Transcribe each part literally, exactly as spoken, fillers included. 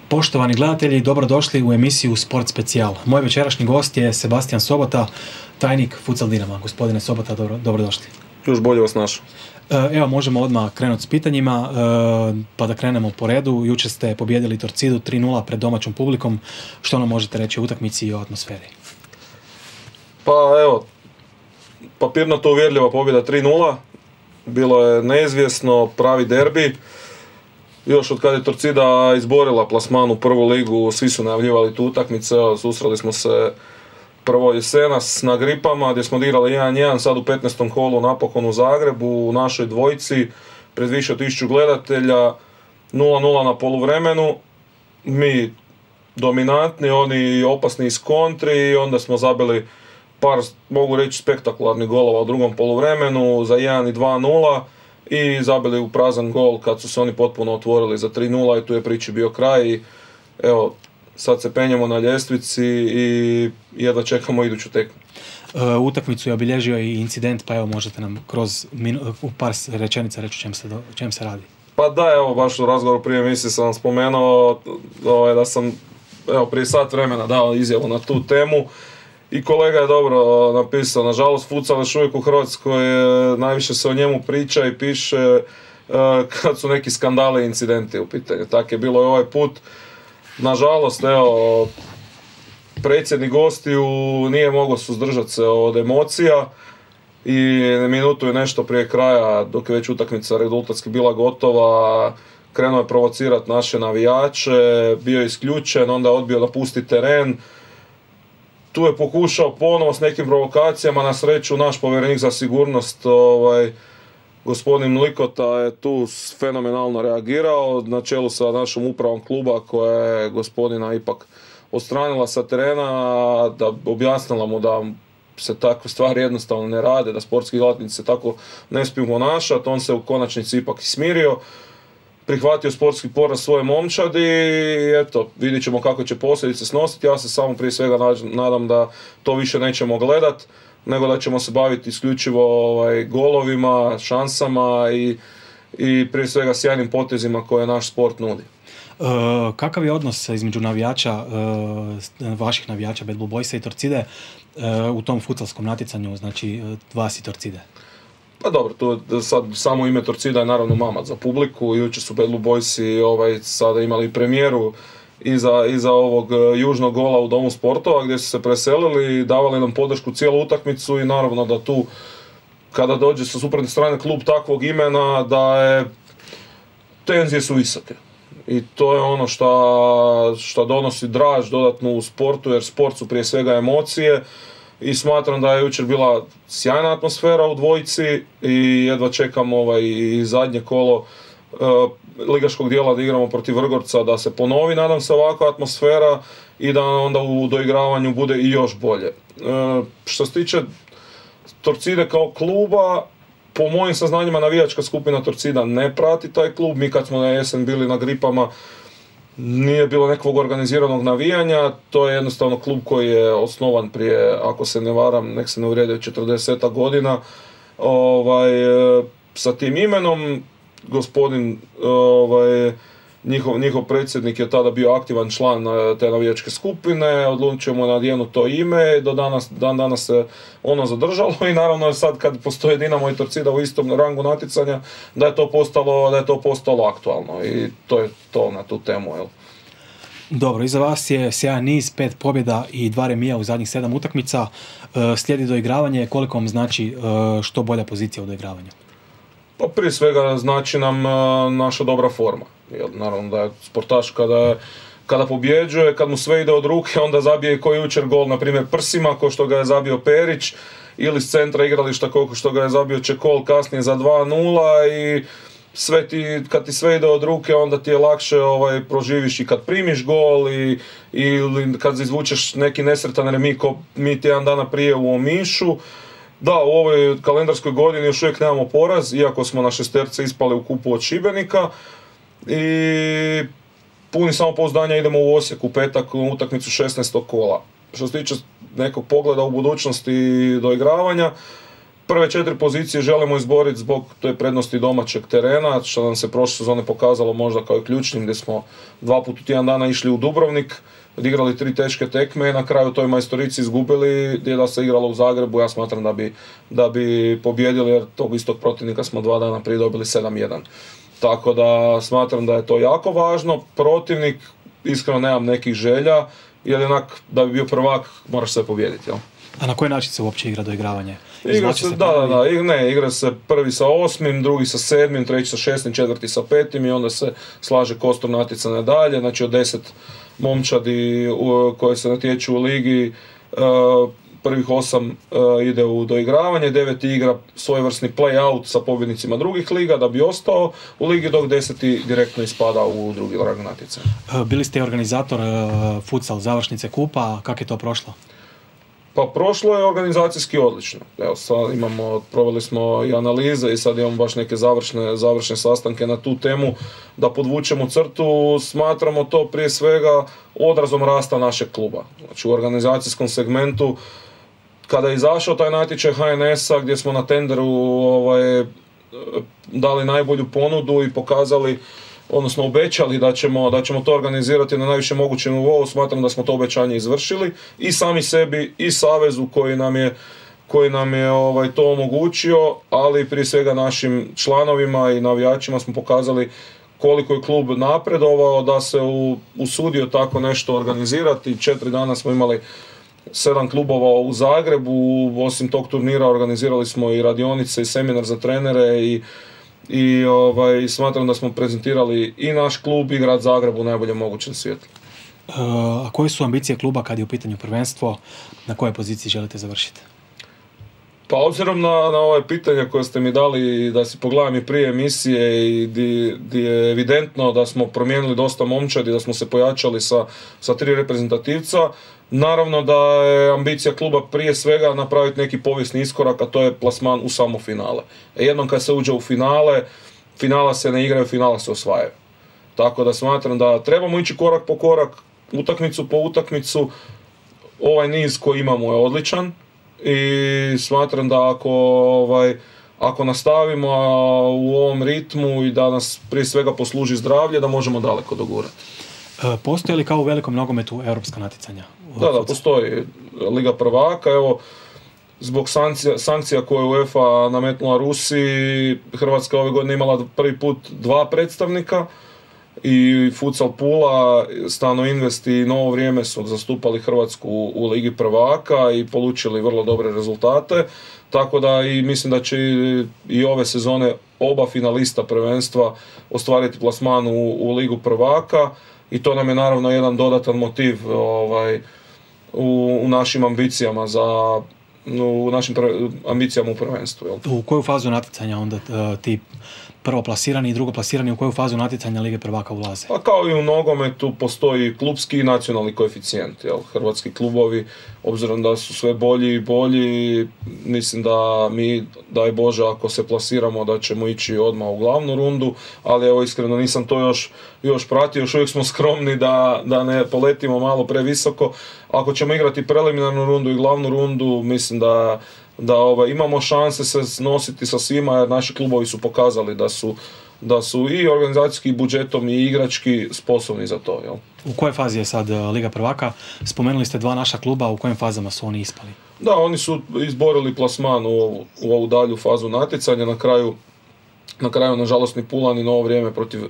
Poštovani gledatelji, dobrodošli u emisiju Sport Specijal. Moj večerašnji gost je Sebastian Sobota, tajnik Futsal Dinama. Gospodine Sobota, dobro, dobrodošli. Još bolje vas našao. Evo, možemo odmah krenuti s pitanjima, pa da krenemo po redu. Jučer ste pobijedili Torcidu tri nula pred domaćom publikom. Što nam možete reći o utakmici i o atmosferi? Pa evo, papirnato uvjerljiva pobjeda tri nula. Bilo je neizvjesno, pravi derbi. Još od kada je Torcida izborila plasman u prvu ligu, svi su najavljivali tu utakmicu. Susreli smo se prvo jesenas na Gripama gdje smo odigrali jedan jedan, sad u petnaestom kolu napokon u Zagrebu, u našoj dvojici, pred više od tisuću gledatelja, nula nula na poluvremenu. Mi dominantni, oni opasni iz kontri i onda smo zabili par, mogu reći, spektakularnih golova u drugom poluvremenu za jedan i dva nula i zabili u prazan gol kad su se oni potpuno otvorili za tri nula i tu je priči bio kraj. I, evo, sad se penjemo na ljestvici i jedva čekamo iduću tekmu. Uh, utakmicu je obilježio i incident, pa evo možete nam kroz minu, u par rečenica reći o čem se, do, o čem se radi. Pa da, evo, baš u razgovoru prije emisije sam vam spomenuo ovaj, da sam evo, prije sat vremena dao izjavu na tu temu i kolega je dobro napisao. Nažalost, futsal još uvijek u Hrvatskoj, najviše se o njemu priča i piše uh, kad su neki skandali i incidenti u pitanju. Tako je bilo i ovaj put. Nažalost, evo, predsjednik gostiju nije mogao suzdržati se od emocija i minutu je nešto prije kraja, dok je već utakmica rezultatski bila gotova, krenuo je provocirati naše navijače, bio je isključen, onda je odbio napustiti teren. Tu je pokušao ponovo s nekim provokacijama, na sreću naš povjerenik za sigurnost, ovaj, gospodin Likota, je tu fenomenalno reagirao na čelu sa našom upravom kluba koja je gospodina ipak odstranila sa terena, da objasnila mu da se takve stvari jednostavno ne rade, da sportski djelatnici se tako ne smiju ponašati. On se u konačnici ipak smirio, prihvatio sportski poraz svoje momčadi i eto, vidjet ćemo kako će posljedice snositi. Ja se samo prije svega nadam da to više nećemo gledat, nego da ćemo se baviti isključivo ovaj, golovima, šansama i, i prije svega sjajnim potezima koje naš sport nudi. Uh, kakav je odnos između navijača, uh, vaših navijača Bad Blue Boysa i Torcide uh, u tom futsalskom natjecanju, znači uh, vas i Torcide? Pa dobro, tu sad samo ime Torcida je naravno mamac za publiku. Jučer su Bad Blue Boysi ovaj, sada imali premijeru iza, iza ovog južnog gola u Domu sportova gdje su se preselili i davali nam podršku cijelu utakmicu i naravno da tu kada dođe sa suprotne strane klub takvog imena da je tenzije su visoke. I to je ono što donosi draž dodatno u sportu, jer sport su prije svega emocije i smatram da je jučer bila sjajna atmosfera u dvojici i jedva čekam ovaj, i zadnje kolo uh, ligaškog dijela da igramo protiv Vrgorca, da se ponovi, nadam se, ovakva atmosfera i da onda u doigravanju bude i još bolje. Uh, što se tiče Torcide kao kluba, po mojim saznanjima navijačka skupina Torcida ne prati taj klub. Mi kad smo na jesen bili na Gripama nije bilo nekog organiziranog navijanja, to je jednostavno klub koji je osnovan prije, ako se ne varam, nek se ne uvrijede, četrdeset godina ovaj, sa tim imenom. Gospodin, ovaj, njihov, njihov predsjednik je tada bio aktivan član te navijačke skupine, odlučio mu nadjenu to ime i do danas, dan danas se ono zadržalo i naravno sad kad postoje Dinamo i Torcida u istom rangu natjecanja da je to postalo, da je to postalo aktualno i to je to na tu temu. Jel? Dobro, iza vas je sjajan niz, pet pobjeda i dva remija u zadnjih sedam utakmica. Slijedi doigravanje, koliko vam znači što bolja pozicija u doigravanju? Pa prije svega znači nam naša dobra forma. Jer naravno da je sportaš kada, kada pobjeđuje, kad mu sve ide od ruke, onda zabije koji jučer gol, na primjer prsima, ko što ga je zabio Perić, ili s centra igrališta ko što ga je zabio Čekol kasnije za dva nula i sve ti, kad ti sve ide od ruke, onda ti je lakše ovaj, proživiš i kad primiš gol i, ili kad izvučeš neki nesretan remi ko mi tjedan dana prije u Omišu. Da, u ovoj kalendarskoj godini još uvijek nemamo poraz, iako smo na šesterce ispali u kupu od Šibenika. I puni samopouzdanja idemo u Osijek u petak u utakmicu šesnaestog kola. Što se tiče nekog pogleda u budućnosti i doigravanja, prve četiri pozicije želimo izboriti zbog te prednosti domaćeg terena, što nam se prošle sezone pokazalo možda kao i ključnim, gdje smo dva put u tjedan dana išli u Dubrovnik, odigrali tri teške tekme i na kraju toj majstorici izgubili, gdje da se igralo u Zagrebu. Ja smatram da bi, da bi pobjedili, jer tog istog protivnika smo dva dana prije dobili sedam jedan. Tako da smatram da je to jako važno. Protivnik, iskreno nemam nekih želja, jer onak da bi bio prvak moraš sve pobijediti. Jel? A na koji način se uopće igra doigravanje? Igra se, da, da, da, ne, igra se prvi sa osmim, drugi sa sedmim, treći sa šestim, četvrti sa petim i onda se slaže kostur natjecanja dalje. Znači od deset momčadi u, koje se natječu u ligi, uh, prvih osam uh, ide u doigravanje, devet igra svojevrsni play-out sa pobjednicima drugih liga da bi ostao u ligi, dok deseti direktno ispada u drugi rang natjecanja. Bili ste organizator uh, futsal završnice kupa, kako je to prošlo? Pa prošlo je organizacijski odlično. Evo, sad imamo, proveli smo i analize i sad imamo baš neke završne, završne sastanke na tu temu da podvučemo crtu. Smatramo to prije svega odrazom rasta našeg kluba. Znači u organizacijskom segmentu, kada je izašao taj natječaj H N S-a gdje smo na tenderu ovaj, dali najbolju ponudu i pokazali, odnosno obećali da ćemo, da ćemo to organizirati na najviše mogućem nivou, smatram da smo to obećanje izvršili i sami sebi i savezu koji nam je, koji nam je ovaj, to omogućio, ali prije svega našim članovima i navijačima smo pokazali koliko je klub napredovao da se u, usudio tako nešto organizirati. Četiri dana smo imali sedam klubova u Zagrebu, osim tog turnira organizirali smo i radionice i seminar za trenere i i ovaj, smatram da smo prezentirali i naš klub i grad Zagreb u najboljem mogućem svjetlu. E, a koje su ambicije kluba kad je u pitanju prvenstvo? Na kojoj poziciji želite završiti? Pa obzirom na, na ove pitanja koje ste mi dali, da si pogledam i prije emisije i di, di je evidentno da smo promijenili dosta momčadi, da smo se pojačali sa, sa tri reprezentativca, naravno da je ambicija kluba prije svega napraviti neki povijesni iskorak, a to je plasman u samo finale. E jednom kad se uđe u finale, finala se ne igraju, finala se osvajaju. Tako da smatram da trebamo ići korak po korak, utakmicu po utakmicu. Ovaj niz koji imamo je odličan i smatram da ako, ovaj, ako nastavimo u ovom ritmu i da nas prije svega posluži zdravlje, da možemo daleko dogurati. Postoji li kao u velikom nogometu europska natjecanja? Da, da, postoji Liga prvaka. Evo, zbog sankcija, sankcija koje je UEFA nametnula Rusiji, Hrvatska ove godine imala prvi put dva predstavnika i Futsal Pula, Stano Invest i Novo Vrijeme su zastupali Hrvatsku u Ligi prvaka i polučili vrlo dobre rezultate. Tako da i mislim da će i ove sezone oba finalista prvenstva ostvariti plasman u, u Ligu prvaka. I to nam je naravno jedan dodatan motiv ovaj, u, u našim ambicijama za u našim pre, ambicijama u prvenstvu. Jel? U koju fazu natjecanja onda ti prvo plasirani i drugo plasirani, u koju fazu natjecanja Lige prvaka ulaze? Pa kao i u nogometu postoji klubski i nacionalni koeficijent. Jel? Hrvatski klubovi, obzirom da su sve bolji i bolji, mislim da mi, daj Bože, ako se plasiramo da ćemo ići odmah u glavnu rundu, ali evo iskreno nisam to još, još pratio, još uvijek smo skromni da, da ne poletimo malo previsoko. Ako ćemo igrati preliminarnu rundu i glavnu rundu, mislim da da ovaj, imamo šanse se nositi sa svima, jer naši klubovi su pokazali da su, da su i organizacijski budžetom i igrački sposobni za to. Jel? U kojoj fazi je sad Liga prvaka? Spomenuli ste dva naša kluba, u kojim fazama su oni ispali? Da, oni su izborili plasman u ovu, u ovu dalju fazu natjecanja, na kraju, na kraju nažalost ni Pula ni Novo Vrijeme protiv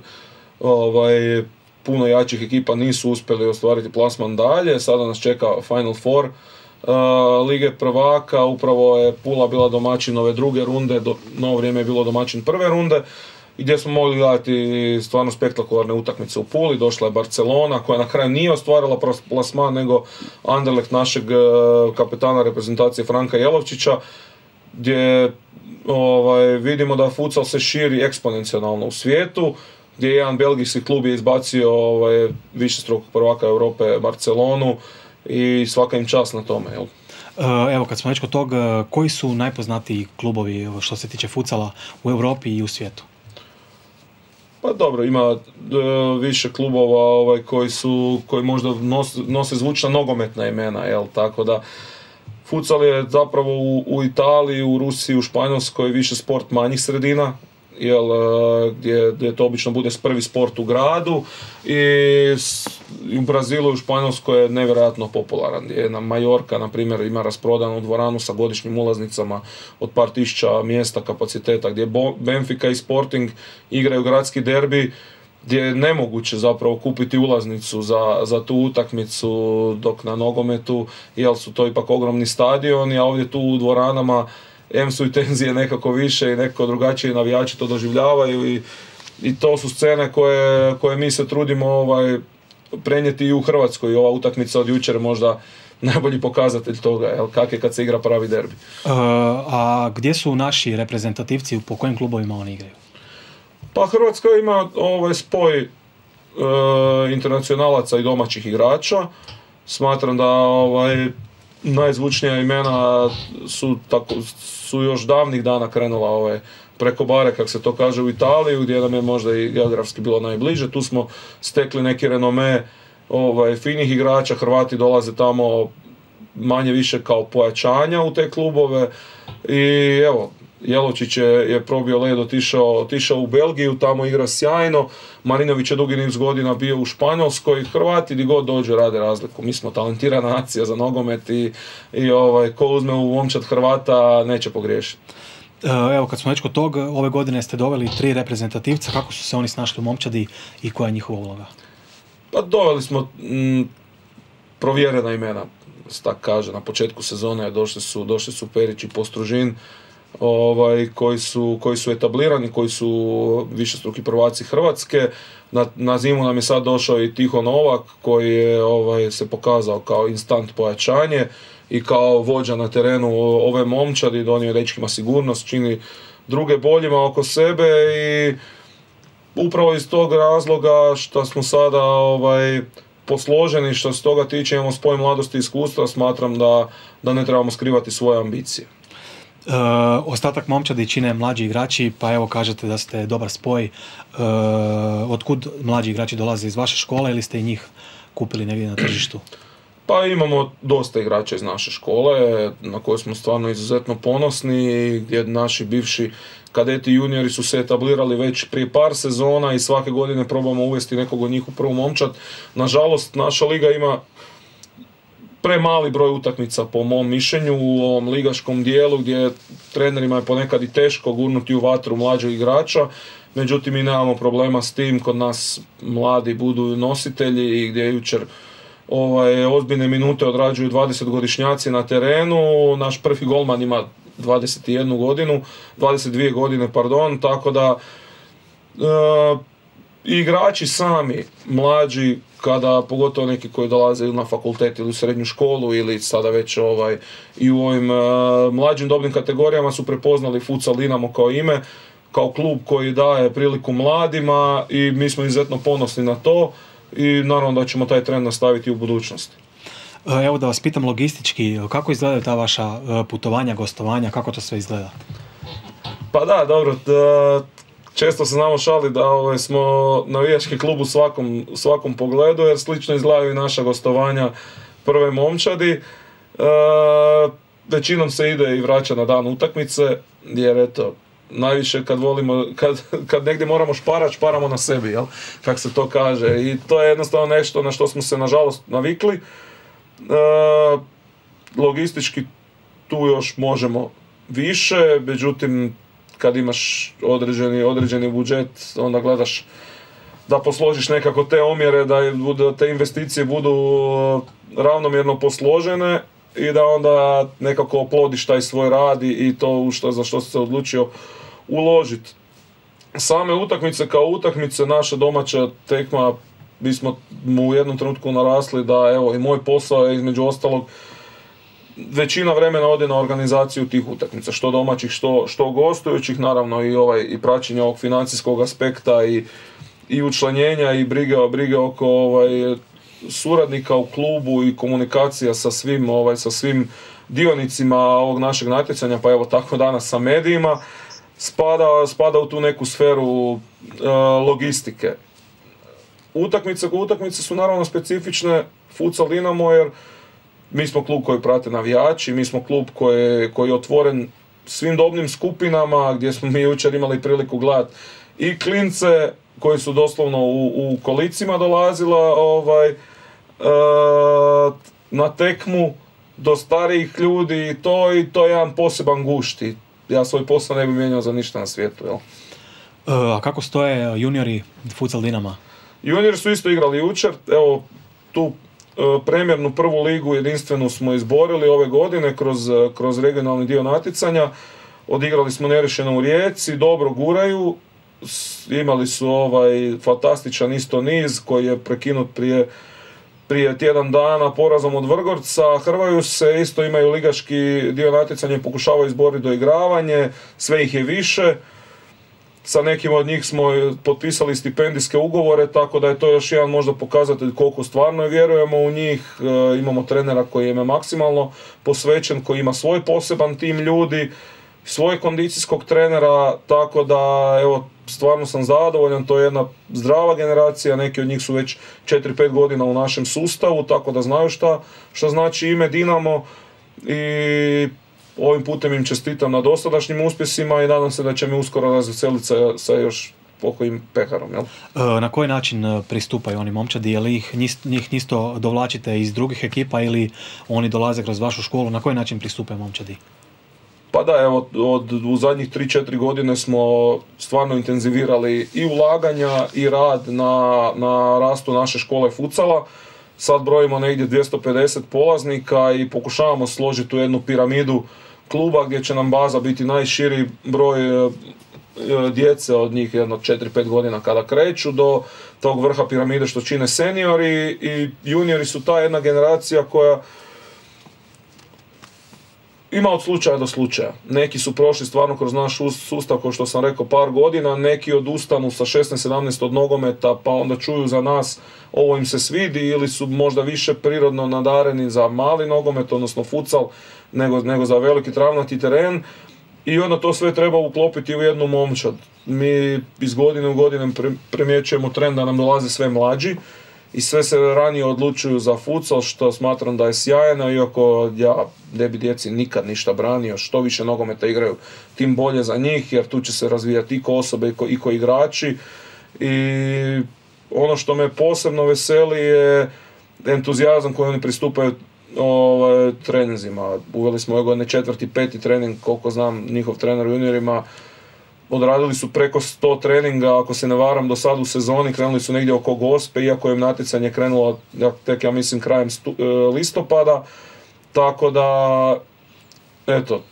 ovaj, puno jačih ekipa nisu uspjeli ostvariti plasman dalje, sada nas čeka Final Four Uh, Lige prvaka, upravo je Pula bila domaćin ove druge runde, do, Novo Vrijeme je bilo domaćin prve runde, gdje smo mogli gledati stvarno spektakularne utakmice u Puli. Došla je Barcelona koja na kraju nije ostvarila plasman, nego Anderlecht našeg uh, kapetana reprezentacije Franka Jelovčića, gdje ovaj, vidimo da futsal se širi eksponencijalno u svijetu, gdje jedan belgijski klub je izbacio ovaj, višestrukog prvaka Europe Barcelonu, i svaka im čast na tome. Jel? Evo, kad smo već kod tog, koji su najpoznatiji klubovi što se tiče futsala u Europi i u svijetu? Pa dobro, ima e, više klubova ovaj, koji su, koji možda nos, nose zvučna nogometna imena, jel? Tako da Futsal je zapravo u, u Italiji, u Rusiji, u Španjolskoj više sport manjih sredina, jel, gdje, gdje to obično bude prvi sport u gradu, i, s, i u Brazilu i u Španjolskoj je nevjerojatno popularan, gdje na Majorka, na primjer, ima rasprodanu dvoranu sa godišnjim ulaznicama od par tisuća mjesta kapaciteta, gdje Benfica i Sporting igraju gradski derbi, gdje je nemoguće zapravo kupiti ulaznicu za, za tu utakmicu, dok na nogometu, jel su to ipak ogromni stadioni, a ovdje tu u dvoranama em su i tenzije nekako više i nekako drugačije navijači to doživljavaju, i, i to su scene koje, koje mi se trudimo ovaj, prenijeti i u Hrvatskoj, i ova utakmica od jučer možda najbolji pokazatelj toga, jel, kak je kad se igra pravi derbi. Uh, a gdje su naši reprezentativci, po kojim klubovima oni igraju? Pa Hrvatska ima ovaj spoj e, internacionalaca i domaćih igrača. Smatram da ovaj, najzvučnija imena su, tako, su još davnih dana krenula ovaj, preko bare, kako se to kaže, u Italiju, gdje nam je možda i geografski bilo najbliže. Tu smo stekli neki renome ovaj, finih igrača, Hrvati dolaze tamo manje više kao pojačanja u te klubove, i evo, Jelovčić je, je probio led, otišao, otišao u Belgiju, tamo igra sjajno, Marinović je dugi niz godina bio u Španjolskoj, Hrvati di god dođe rade razliku, mi smo talentirana nacija za nogomet, i, i ovaj, ko uzme u momčad Hrvata neće pogriješiti. Evo, kad smo već kod tog, ove godine ste doveli tri reprezentativca, kako su se oni snašli u momčadi i koja je njihova uloga? Pa doveli smo m, provjerena imena, se tak kaže, na početku sezone došli su, došli su Perić i Postružin, Ovaj, koji, su, koji su etablirani, koji su višestruki prvaci Hrvatske. Na, na zimu nam je sad došao i Tiho Novak, koji je ovaj, se pokazao kao instant pojačanje i kao vođa na terenu ove momčadi, donio dečkima sigurnost, čini druge boljima oko sebe, i upravo iz tog razloga što smo sada ovaj, posloženi, što se toga tiče, imamo spoj mladosti i iskustva, smatram da, da ne trebamo skrivati svoje ambicije. Uh, ostatak momčadi čine mlađi igrači, pa evo kažete da ste dobar spoj. Uh, otkud mlađi igrači dolaze, iz vaše škole ili ste i njih kupili negdje na tržištu? Pa imamo dosta igrača iz naše škole, na koje smo stvarno izuzetno ponosni, gdje naši bivši kadeti juniori su se etablirali već prije par sezona i svake godine probamo uvesti nekog od njih u prvu momčad. Nažalost, naša liga ima premali broj utakmica po mom mišljenju u ovom ligaškom dijelu, gdje trenerima je ponekad i teško gurnuti u vatru mlađeg igrača, međutim mi nemamo problema s tim, kod nas mladi budu nositelji, i gdje jučer ovaj, ozbiljne minute odrađuju dvadesetgodišnjaci na terenu. Naš prvi golman ima dvadeset jednu godinu, dvadeset dvije godine, pardon, tako da e, igrači sami, mlađi, kada pogotovo neki koji dolaze na fakultet ili u srednju školu ili sada već ovaj, i u ovim uh, mlađim dobnim kategorijama su prepoznali Futsal Dinamo kao ime, kao klub koji daje priliku mladima, i mi smo izuzetno ponosni na to, i naravno da ćemo taj trend nastaviti u budućnosti. Evo da vas pitam logistički, kako izgledaju ta vaša putovanja, gostovanja, kako to sve izgleda? Pa da, dobro, da, često se znamo šali da ovaj, smo navijački klub u svakom, svakom pogledu, jer slično izgledaju i naša gostovanja prve momčadi. E, većinom se ide i vraća na dan utakmice, jer eto, najviše kad volimo, kad, kad negdje moramo šparat, šparamo na sebi, jel? Kako se to kaže. I to je jednostavno nešto na što smo se nažalost navikli. E, logistički tu još možemo više, međutim kad imaš određeni, određeni budžet, onda gledaš da posložiš nekako te omjere, da, da te investicije budu ravnomjerno posložene i da onda nekako oplodiš taj svoj rad i to u što, za što si se odlučio uložiti. Same utakmice kao utakmice, naša domaća tekma, mi smo u jednom trenutku narasli da evo i moj posao je između ostalog većina vremena ode na organizaciju tih utakmica, što domaćih, što, što gostujućih, naravno i ovaj i praćenje ovog financijskog aspekta i, i učlanjenja i brige, brige oko ovaj, suradnika u klubu i komunikacija sa svim, ovaj, sa svim dionicima ovog našeg natjecanja, pa evo tako danas sa medijima, spada, spada u tu neku sferu uh, logistike. Utakmice ko utakmice su naravno specifične Futsal Dinamo jer mi smo klub koji prate navijači, mi smo klub koji, koji je otvoren svim dobnim skupinama, gdje smo mi jučer imali priliku gledati i klince koji su doslovno u, u kolicima dolazila ovaj, e, na tekmu, do starijih ljudi i to, i to je jedan poseban gušt. I ja svoj posao ne bi mijenjao za ništa na svijetu. Jel? A kako stoje juniori futsal Dinama? Juniori su isto igrali jučer, evo tu e, premjernu prvu ligu jedinstvenu smo izborili ove godine kroz, kroz regionalni dio natjecanja. Odigrali smo nerešeno u Rijeci, dobro guraju, imali su ovaj fantastičan isto niz koji je prekinut prije, prije tjedan dana porazom od Vrgorca. Hrvaju se, isto imaju ligaški dio natjecanja i pokušavaju izboriti doigravanje, sve ih je više. Sa nekim od njih smo potpisali stipendijske ugovore, tako da je to još jedan možda pokazatelj koliko stvarno vjerujemo u njih. E, imamo trenera koji je maksimalno posvećen, koji ima svoj poseban tim ljudi, svoj kondicijskog trenera, tako da evo, stvarno sam zadovoljan, to je jedna zdrava generacija, neki od njih su već četiri pet godina u našem sustavu, tako da znaju šta, šta znači ime Dinamo i ovim putem im čestitam na dosadašnjim uspjesima i nadam se da će mi uskoro razveseliti sa, sa još pokojim peharom. Jel? Na koji način pristupaju oni momčadi? Je li ih, njih isto dovlačite iz drugih ekipa ili oni dolaze kroz vašu školu? Na koji način pristupaju momčadi? Pa da, evo, od, u zadnjih tri četiri godine smo stvarno intenzivirali i ulaganja i rad na, na rastu naše škole futsala. Sad brojimo negdje dvjesto pedeset polaznika i pokušavamo složiti u jednu piramidu kluba gdje će nam baza biti najširi broj e, djece od njih jedno četiri pet godina kada kreću do tog vrha piramide što čine seniori, i juniori su ta jedna generacija koja ima od slučaja do slučaja. Neki su prošli stvarno kroz naš sustav, kao što sam rekao, par godina, neki odustanu sa šesnaest sedamnaest od nogometa, pa onda čuju za nas, ovo im se svidi, ili su možda više prirodno nadareni za mali nogomet, odnosno futsal, nego, nego za veliki travnati teren. I onda to sve treba uklopiti u jednu momčad. Mi iz godine u godine primjećujemo trend da nam dolaze sve mlađi i sve se ranije odlučuju za futsal, što smatram da je sjajno, iako ja ne bi djeci nikad ništa branio, što više nogometa igraju, tim bolje za njih, jer tu će se razvijati i ko osobe i ko, i ko igrači. I ono što me posebno veseli je entuzijazam koji oni pristupaju ovaj, treninzima. Uveli smo ove godine četvrti, peti trening, koliko znam, njihov trener u juniorima. Odradili su preko sto treninga, ako se ne varam, do sad u sezoni. Krenuli su negdje oko Gospe, iako je natjecanje krenulo tek, ja mislim, krajem stu, e, listopada. Tako da, eto,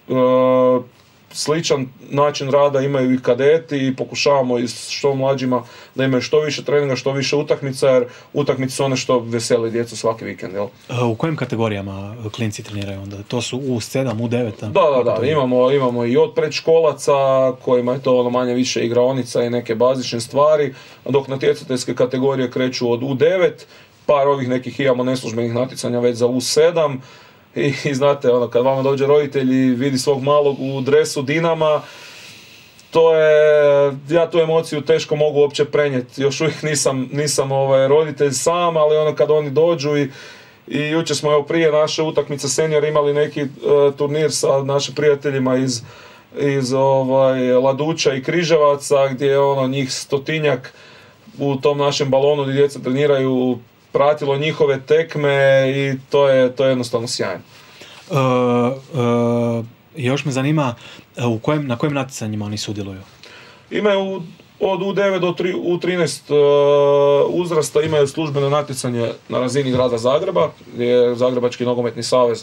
e, sličan način rada imaju i kadeti i pokušavamo i što mlađima da imaju što više treninga, što više utakmica, jer utakmice su one što veseli djecu svaki vikend. Jel? U kojim kategorijama klinci treniraju onda? To su U sedam, U devet? Da, da, da. Imamo, imamo i od predškolaca kojima je to ono manje više igraonica i neke bazične stvari, dok natjecateljske kategorije kreću od U devet, par ovih nekih imamo neslužbenih natjecanja već za U sedam. I, i znate, ono, kad vama dođe roditelj i vidi svog malog u dresu Dinama, to je, ja tu emociju teško mogu uopće prenijeti. Još uvijek nisam, nisam ovaj, roditelj sam, ali ono kad oni dođu i, i jučer smo evo prije naše utakmice senior imali neki uh, turnir sa našim prijateljima iz, iz ovaj, Laduća i Križevaca, gdje je ono njih stotinjak u tom našem balonu gdje djeca treniraju, pratilo njihove tekme i to je, to je jednostavno sjajno. Uh, uh, još me zanima u kojem, na kojim natjecanjima oni sudjeluju? Imaju od U devet do U trinaest uh, uzrasta, imaju službeno natjecanje na razini grada Zagreba, gdje je Zagrebački nogometni savez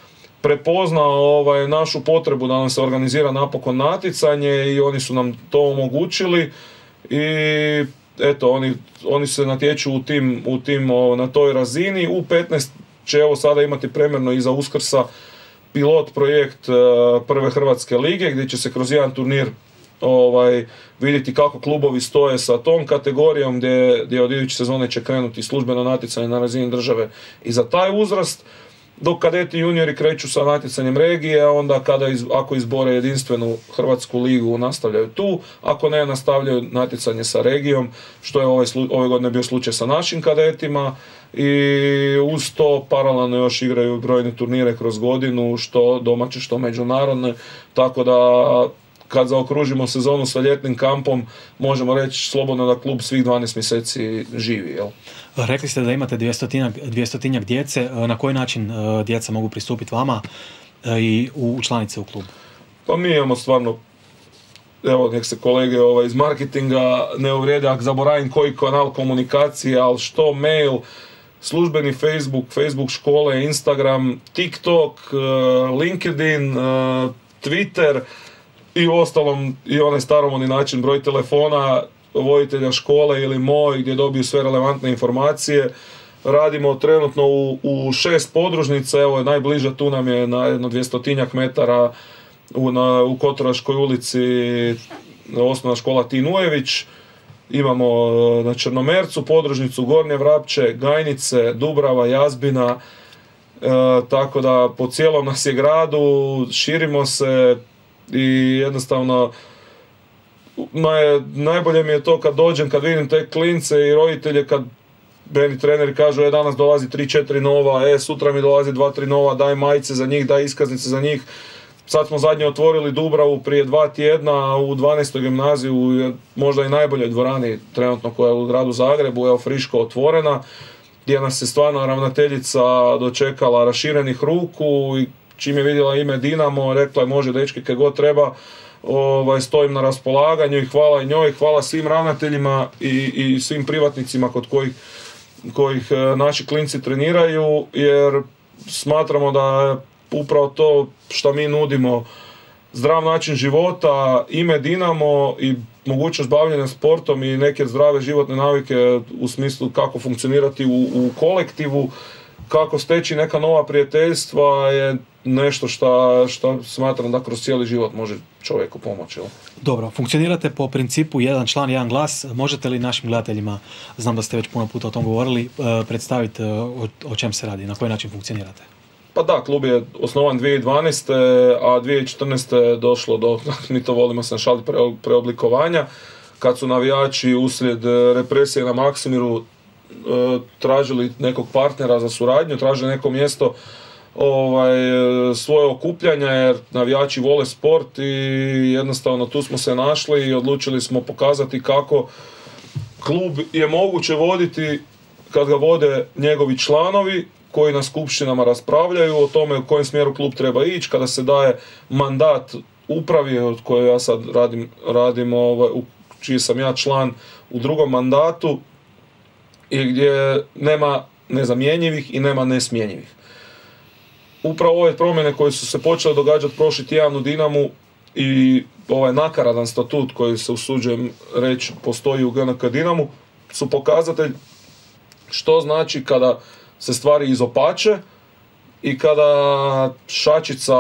prepoznao ovaj, našu potrebu da nam se organizira napokon natjecanje i oni su nam to omogućili i eto, oni, oni se natječu u tim, u tim, o, na toj razini. U petnaest će evo sada imati premjerno iza Uskrsa pilot projekt uh, prve Hrvatske lige, gdje će se kroz jedan turnir ovaj, vidjeti kako klubovi stoje sa tom kategorijom, gdje, gdje od iduće sezone će krenuti službeno natjecanje na razini države i za taj uzrast. dok kadeti juniori kreću sa natjecanjem regije, a onda kada iz, ako izbore jedinstvenu Hrvatsku ligu nastavljaju tu, ako ne nastavljaju natjecanje sa regijom, što je ove, ove godine bio slučaj sa našim kadetima, i uz to paralelno još igraju brojne turnire kroz godinu, što domaće, što međunarodne, tako da kad zaokružimo sezonu sa ljetnim kampom, možemo reći slobodno da klub svih dvanaest mjeseci živi. Jel? Rekli ste da imate dvjestotinjak djece. Na koji način djeca mogu pristupiti vama i učlanice u klubu? Pa mi imamo stvarno, evo nek se kolege ovaj, iz marketinga ne uvrijede ako zaboravim koji kanal komunikacije, ali što mail, službeni Facebook, Facebook škole, Instagram, TikTok, LinkedIn, Twitter, i u ostalom i onaj staromodni način, broj telefona voditelja škole ili moj, gdje dobiju sve relevantne informacije. Radimo trenutno u, u šest podružnica, evo najbliža tu nam je na jedno dvjestotinjak metara u, na, u Kotoraškoj ulici osnovna škola Tinujević. Imamo na Črnomercu podružnicu, Gornje Vrapče, Gajnice, Dubrava, Jazbina, e, tako da po cijelom nas je gradu, širimo se. I jednostavno naj, najbolje mi je to kad dođem, kad vidim te klince i roditelje, kad meni treneri kažu e danas dolazi tri četiri nova, e sutra mi dolazi dva tri nova, daj majice za njih, daj iskaznice za njih. Sad smo zadnje otvorili Dubravu prije dva tjedna u dvanaestoj gimnaziju, možda i najboljoj dvorani trenutno koja je u gradu Zagrebu, evo friško otvorena, gdje nas je stvarno ravnateljica dočekala raširenih ruku i čim je vidjela ime Dinamo, rekla je može dečki kad god treba, ovaj, stojim na raspolaganju i hvala i njoj, hvala svim ravnateljima i, i svim privatnicima kod kojih, kojih naši klinci treniraju, jer smatramo da je upravo to što mi nudimo, zdrav način života, ime Dinamo i mogućnost bavljenja sportom i neke zdrave životne navike u smislu kako funkcionirati u, u kolektivu, kako steći neka nova prijateljstva je nešto što smatram da kroz cijeli život može čovjeku pomoći. Jel? Dobro, funkcionirate po principu jedan član, jedan glas. Možete li našim gledateljima, znam da ste već puno puta o tom govorili, predstaviti o, o čem se radi, na koji način funkcionirate? Pa da, klub je osnovan dvije tisuće dvanaeste. a dvije tisuće četrnaeste. je došlo do, mi to volimo se našaliti, pre, preoblikovanja, kad su navijači uslijed represije na Maksimiru tražili nekog partnera za suradnju, tražili neko mjesto ovaj, svoje okupljanja, jer navijači vole sport i jednostavno tu smo se našli i odlučili smo pokazati kako klub je moguće voditi kad ga vode njegovi članovi koji na skupštinama raspravljaju o tome u kojem smjeru klub treba ići, kada se daje mandat upravi od koje ja sad radim, radim ovaj, u čiji sam ja član u drugom mandatu, i gdje nema nezamjenjivih i nema nesmjenjivih. Upravo ove promjene koje su se počele događati prošli tjedan u Dinamu i ovaj nakaradan statut koji se usuđujem reći postoji u G N K Dinamu su pokazatelj što znači kada se stvari izopače i kada šačica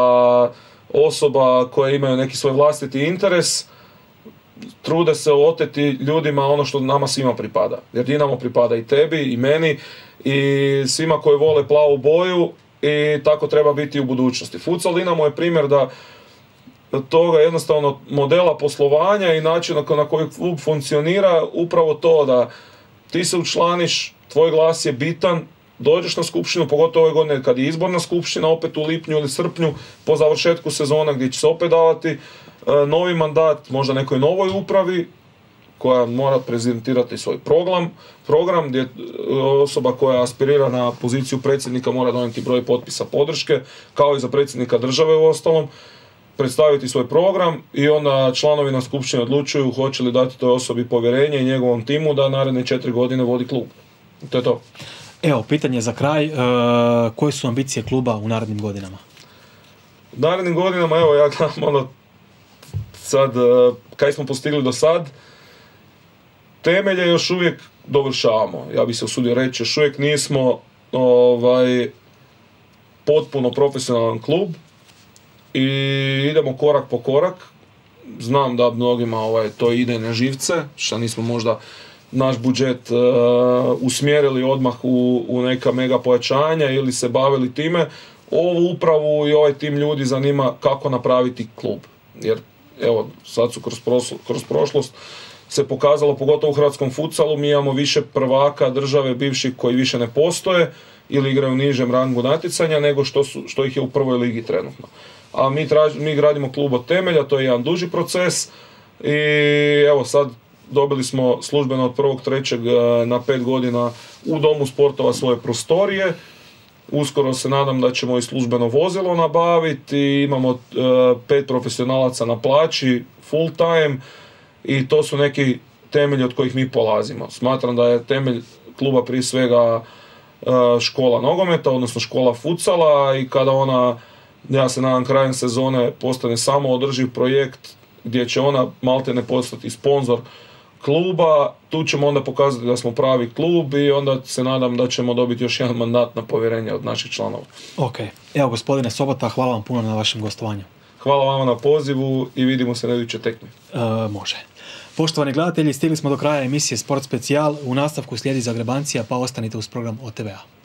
osoba koje imaju neki svoj vlastiti interes trude se oteti ljudima ono što nama svima pripada. Jer Dinamo pripada i tebi, i meni, i svima koji vole plavu boju, i tako treba biti u budućnosti. Futsal Dinamo je primjer da toga jednostavno modela poslovanja i načina na koji klub funkcionira, upravo to da ti se učlaniš, tvoj glas je bitan, dođeš na skupštinu, pogotovo ove godine kad je izborna skupština, opet u lipnju ili srpnju, po završetku sezona gdje će se opet davati novi mandat, možda nekoj novoj upravi koja mora prezentirati svoj program, program gdje osoba koja aspirira na poziciju predsjednika mora donijeti broj potpisa podrške, kao i za predsjednika države u ostalom, predstaviti svoj program i onda članovi na skupštini odlučuju hoće li dati toj osobi povjerenje i njegovom timu da naredne četiri godine vodi klub. To je to. Evo, pitanje za kraj, e, koje su ambicije kluba u narednim godinama? U narednim godinama, evo ja gledam ono, sad, kaj smo postigli do sad, temelje još uvijek dovršavamo. Ja bih se usudio reći, još uvijek nismo ovaj, potpuno profesionalan klub i idemo korak po korak. Znam da mnogima ovaj, to ide na živce, što nismo možda naš budžet uh, usmjerili odmah u, u neka mega pojačanja ili se bavili time. Ovu upravu i ovaj tim ljudi zanima kako napraviti klub. Jer evo, sad su kroz, proslo, kroz prošlost se pokazalo, pogotovo u hrvatskom futsalu, mi imamo više prvaka države bivših koji više ne postoje ili igraju u nižem rangu natjecanja nego što, su, što ih je u prvoj ligi trenutno. A mi, traž, mi gradimo klub od temelja, to je jedan duži proces i evo sad dobili smo službeno od prvog trećeg na pet godina u Domu sportova svoje prostorije. Uskoro se nadam da ćemo i službeno vozilo nabaviti, imamo uh, pet profesionalaca na plaći, full time, i to su neki temelji od kojih mi polazimo. Smatram da je temelj kluba prije svega uh, škola nogometa, odnosno škola futsala, i kada ona, ja se nadam, krajem sezone postane samo održiv projekt gdje će ona maltene postati sponzor kluba, tu ćemo onda pokazati da smo pravi klub i onda se nadam da ćemo dobiti još jedan mandat na povjerenje od naših članova. Ok, evo gospodine Sobota, hvala vam puno na vašem gostovanju. Hvala vama na pozivu i vidimo se na idućoj tekmi. E, može. Poštovani gledatelji, stigli smo do kraja emisije Sport Specijal. U nastavku slijedi Zagrebancija, pa ostanite uz program O T V A.